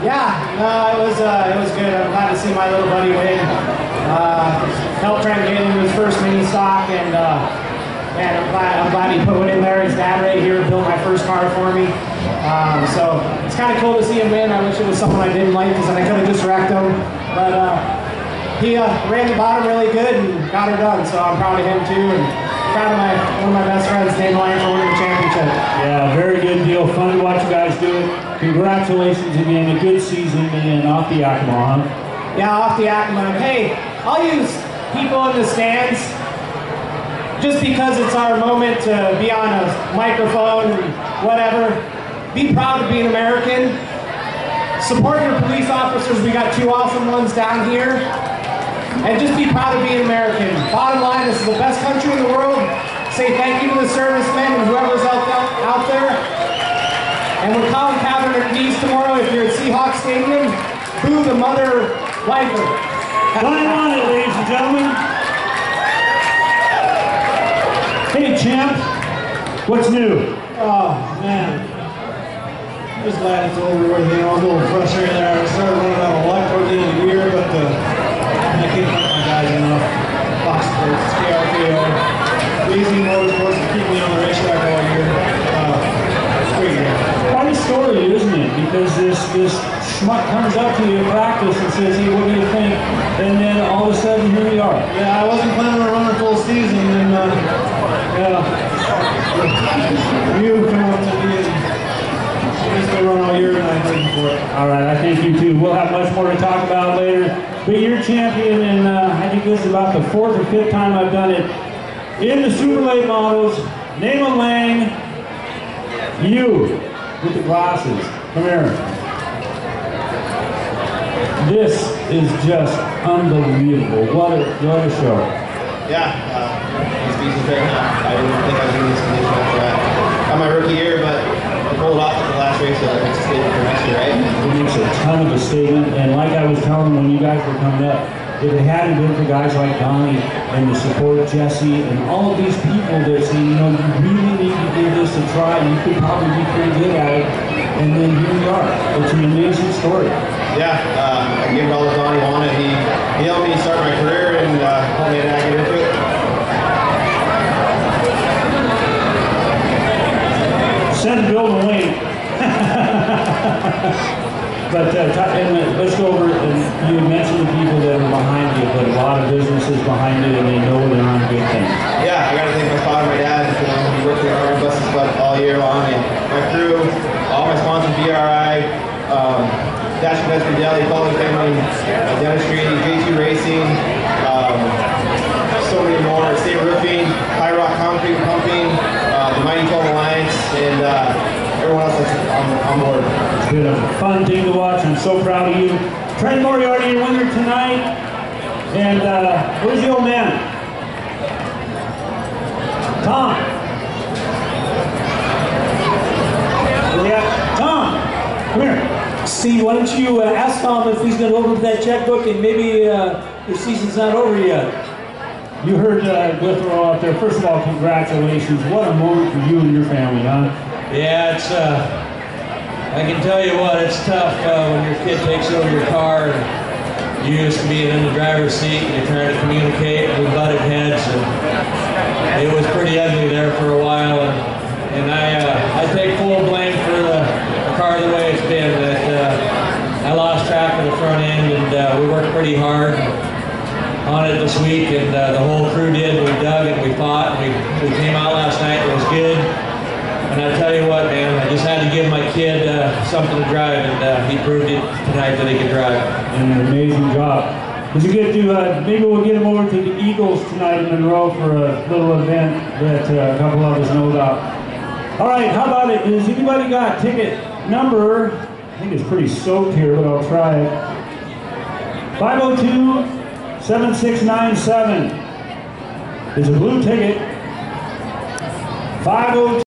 Yeah, no, it was good. I'm glad to see my little buddy win. Helped Trent get into his first mini stock, and man, I'm glad he put one in there. His dad right here built my first car for me. So it's kind of cool to see him win. I wish it was someone I didn't like, because then I could have just wrecked him. But he ran the bottom really good and got her done. So I'm proud of him too, and proud of one of my best friends, Dave Lyon, for winning the championship. Yeah, very good deal. Fun to watch you guys do it. Congratulations again. A good season and off the Yakima, huh? Yeah, off the Yakima. Hey, I'll use people in the stands just because it's our moment to be on a microphone and whatever. Be proud to be an American. Support your police officers. We got 2 awesome ones down here. And just be proud to be an American. Bottom line, this is the best country in the world. Say thank you to the servicemen and whoever's out there. And when Colin Kaepernick leaves tomorrow, if you're at Seahawks Stadium, boo the mother lifer. Line on it, ladies and gentlemen. Hey, champ. What's new? Oh, man. Just glad it's over with. You know, I was a little frustrated there. I started running out of luck towards the end of the year, but I can't thank my guys enough. Fox Sports, KRKO, Lazy Motorsports to keep me on the racetrack all year. It's a great year. Quite a story, isn't it? Because this schmuck comes up to you in practice and says, hey, what do you think? And then all of a sudden, here we are. Yeah, I wasn't planning on running full season, and you come up to me and basically run all year, and I'm thank you for it. All right, I thank you too. We'll have much more to talk about later. But you're champion, and I think this is about the 4th or 5th time I've done it in the Super Late Models. Naaman Lang, you with the glasses. Come here. This is just unbelievable. What a show. Yeah, this piece is right now. I didn't think I was in this condition after that. Got my rookie year, but I pulled off at the last race, so that makes a statement for next year, right? It makes a ton of a statement, and like I was telling when you guys were coming up, if it hadn't been for guys like Donnie and the support of Jesse and all of these people that say, you know, you really need to give this a try, you could probably be pretty good at it, and then here we are. It's an amazing story. Yeah, I gave it all that Donnie wanted. He helped me start my career and helped me to get into it. Send Bill to Wayne. But let's go over, and you mentioned the people that are behind you, but a lot of businesses behind it, and they know they're on good things. Yeah, I got to thank my father and my dad. You know, he worked with our buses all year long, and my crew, all my sponsors, BRI, Dash Investment Deli, Colin Family, Dentistry, J2 Racing, so many more, State Roofing, High Rock Concrete Pumping, the Mighty 12 Alliance, and everyone else that's on board. It's been a fun thing to watch. I'm so proud of you. Trent Moriarty, your winner tonight. And where's the old man? Tom. Yeah, Tom, come here. Steve, why don't you ask Tom if he's going to open that checkbook, and maybe your season's not over yet. You heard Withrow out there. First of all, congratulations. What a moment for you and your family, huh? Yeah, it's, I can tell you what, it's tough when your kid takes over your car and you used to be in the driver's seat and you're trying to communicate, we butted heads, and it was pretty ugly there for a while, and I take full blame for the car the way it's been. That I lost track of the front end, and we worked pretty hard on it this week, and the whole crew did. We dug and we fought, and we came out last night. It was good. And I tell you what, man, I just had to give my kid something to drive, and he proved it tonight that he could drive. And an amazing job. Does it get to, maybe we'll get him over to the Eagles tonight in Monroe for a little event that a couple of us know about. All right, how about it? Has anybody got ticket number, I think it's pretty soaked here, but I'll try it. 502-7697. It's a blue ticket. 502